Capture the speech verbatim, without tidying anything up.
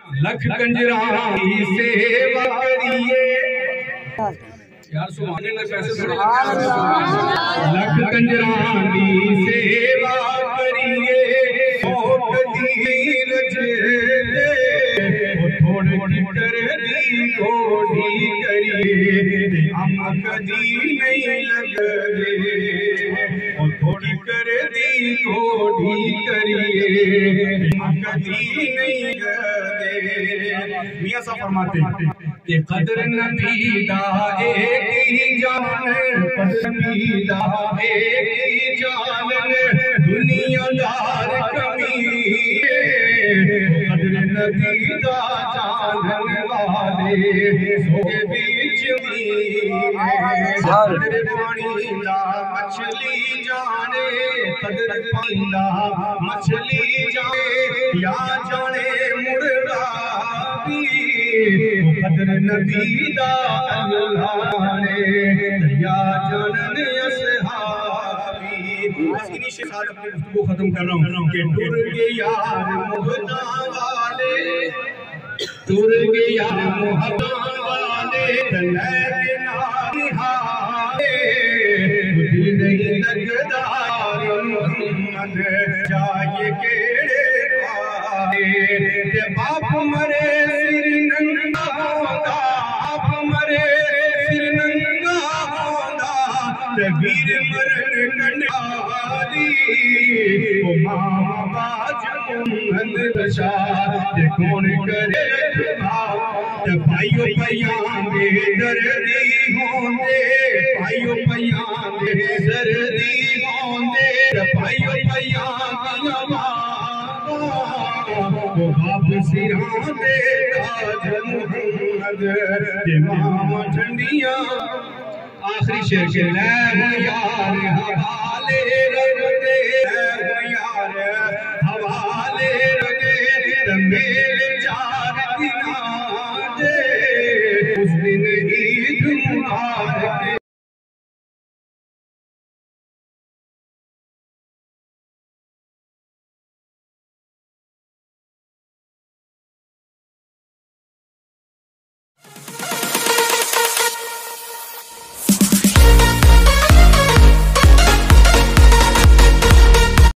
लख कंजरा की सेवा करिए यार, सुभान अल्लाह कैसे लख कंजरा की सेवा करिए थोड़े कर दी कोड़ी करिए हम कदी नहीं लगदे थोड़ी कर दी कोड़ी करिए हम कदी नहीं लगदे। मियां साहब फरमाते हैं कि कदर नबी दा एक ही जान, कदर नबी दा एक ही जान दुनियादार कमी कदर नबी दा जानन वाले सोके बीच कदर पानी दा मछली जाने कदर पानी दा मछली जाने या जाने मुर्गा कदर नबी दा अल्लाह ने या जानन असहाबी। इसकी शेखात अपनी गुफ्तगू खत्म कर रहा हूँ कि टुर के यार मोहब्बत वाले टुर के यार मोहब्बत वाले तले के नारी हाले दिल नहीं लगदा मोहम्मद जाए केड़े पाए ते बाप मरे सिर नंगा होंदा बाप मरे सिर नंगा होंदा ते वीर मरण कंडाली ओ मां बाज मुहम्मद बशार ते कौन करे ते भाइयों भैयां दे दर्दी होंदे भाइयों भैयां दे दर्दी होंदे ते भाइयों भैयां दियां वो बाप सिरां दे ताज मुहम्मद ते मां ठंडियां। आखिरी शेर के ले यार हवाले रब दे यार